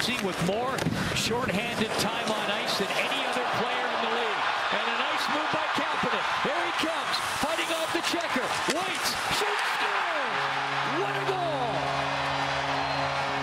Boise with more shorthanded time on ice than